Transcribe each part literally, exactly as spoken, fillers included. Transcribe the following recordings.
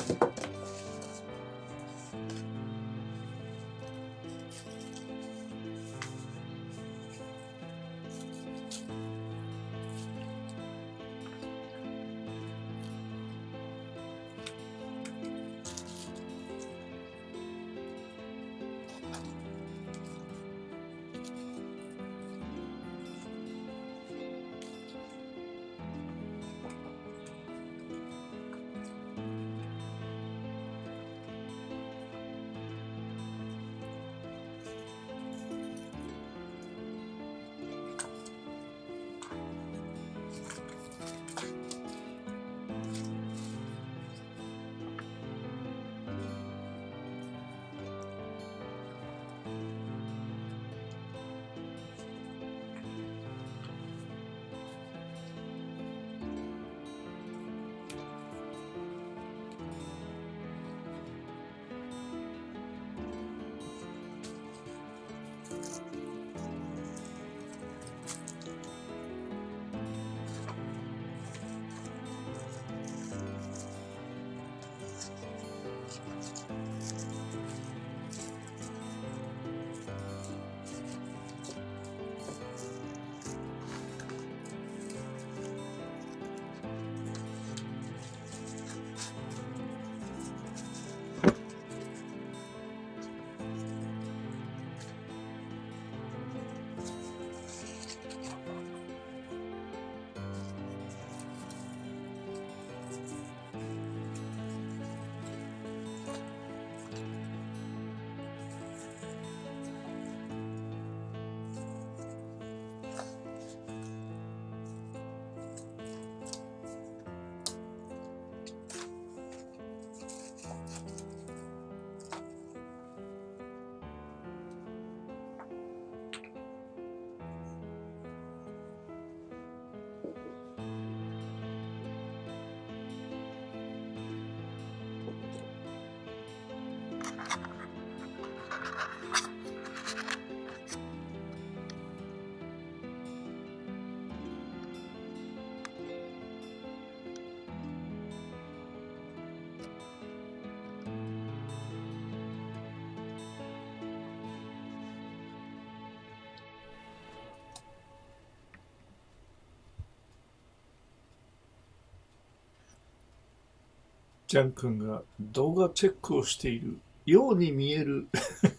ジャン君が動画チェックをしているように見える、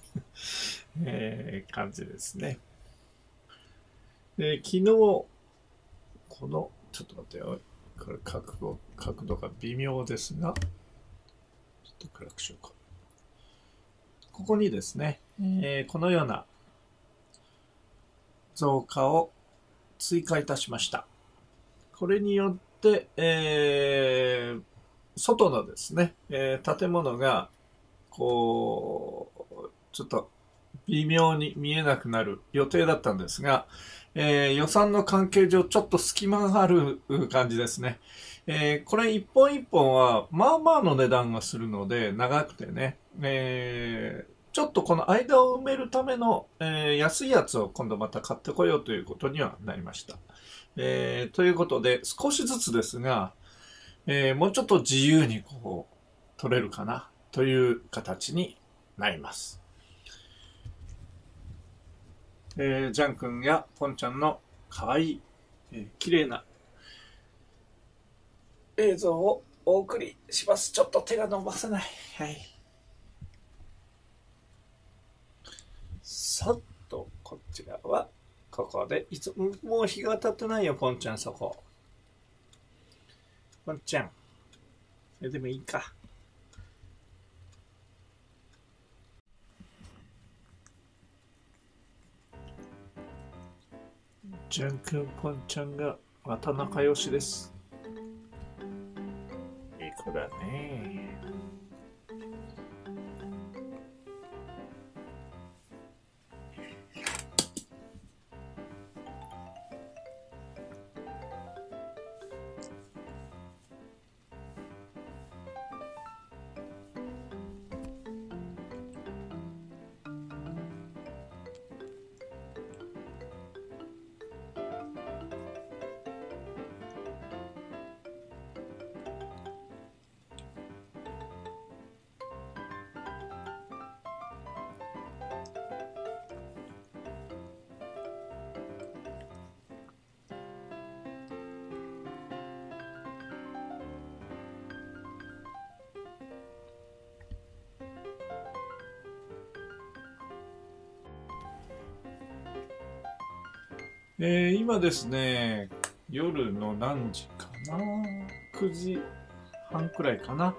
えー感じですね。で昨日、この、ちょっと待ってよ。これ角度、角度が微妙ですが、ちょっと暗くしようか。ここにですね、えーこのような増加を追加いたしました。これによって、えー外のですね、えー建物が、こう、ちょっと微妙に見えなくなる予定だったんですが、えー予算の関係上ちょっと隙間がある感じですね。えーこれ一本一本はまあまあの値段がするので長くてね、えーちょっとこの間を埋めるための、えー安いやつを今度また買ってこようということにはなりました。えーということで少しずつですが、えーもうちょっと自由にこう取れるかなという形になります。えージャン君やポンちゃんのかわいい、えー、綺麗な映像をお送りします。ちょっと手が伸ばせない。はい。さっとこっち側はここでいつもう日が当たってないよ、ポンちゃん。そこポンちゃん、それでもいいか。ジャン君、ポンちゃんがまた仲良しです。いい子だね。 えー今ですね、夜の何時かな？ く 時半くらいかな。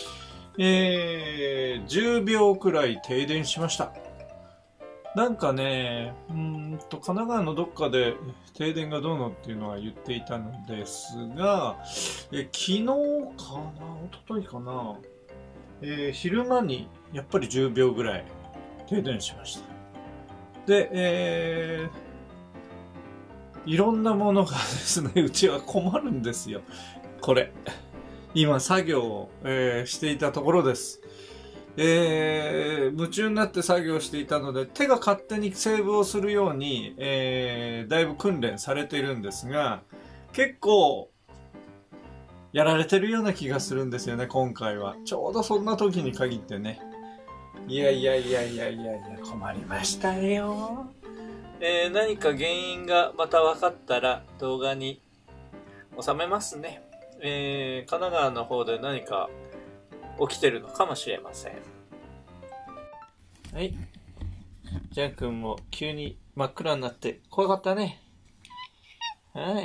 えー、じゅうびょうくらい停電しました。なんかね、うーんと、神奈川のどっかで停電がどうのっていうのは言っていたのですが、え、昨日かな、一昨日かな、えー昼間にやっぱりじゅうびょうぐらい停電しました。で、えーいろんなものがですね、うちは困るんですよ。これ。今作業を、えーしていたところです。えー夢中になって作業していたので、手が勝手にセーブをするように、えーだいぶ訓練されているんですが、結構、やられてるような気がするんですよね、今回は。ちょうどそんな時に限ってね。いやいやいやいやいやいや、困りましたよ。えー何か原因がまた分かったら動画に収めますね。えー神奈川の方で何か起きてるのかもしれません。はい。ジャン君も急に真っ暗になって怖かったね。はい。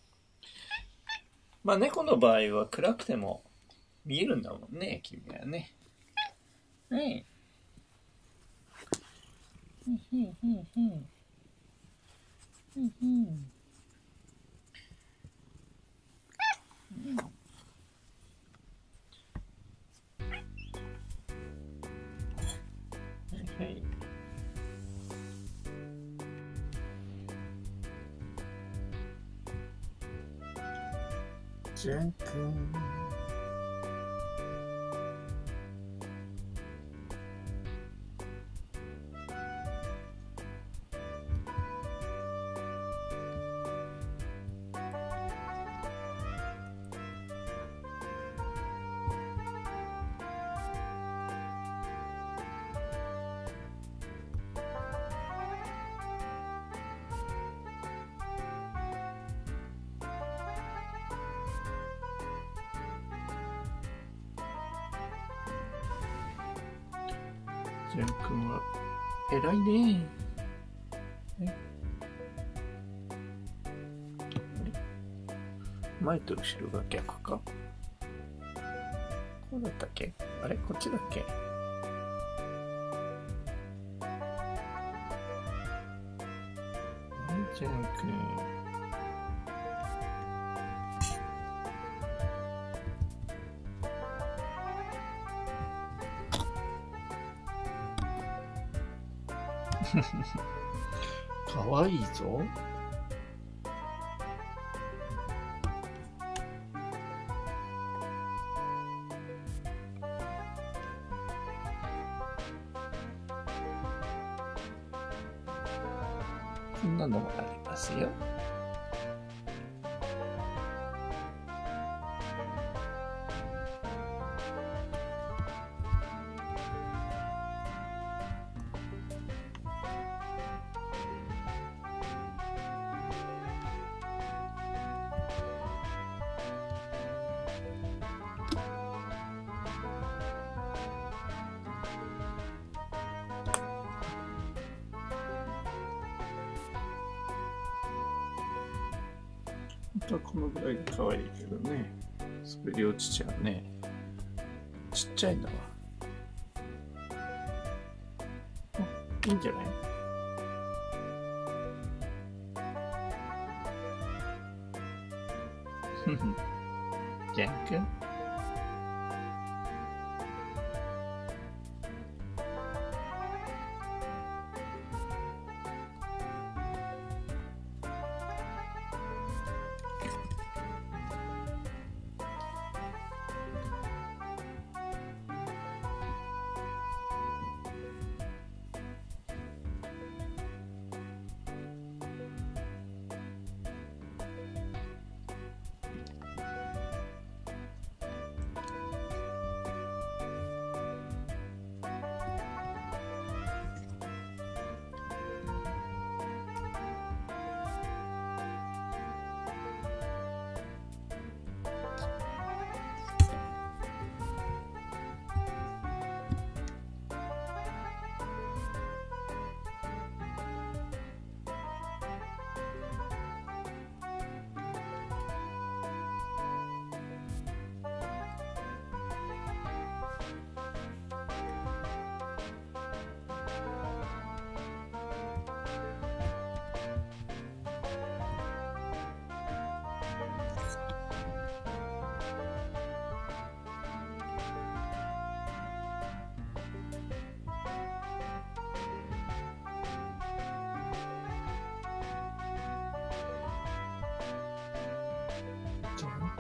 まあ猫の場合は暗くても見えるんだもんね、君はね。はい。ふんふんふんふん。ふんふん。はい。ジャン君。ジャン君は偉いね。前と後ろが逆か。こうだったっけ？あれこっちだっけ？ジャン君。かわいいぞ。こんなのもありますよ。本当はこのぐらいが可愛いけどね。滑り落ちちゃうね。ちっちゃいんだわ。あ、いいんじゃない？ふふ。ジャン君。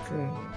うん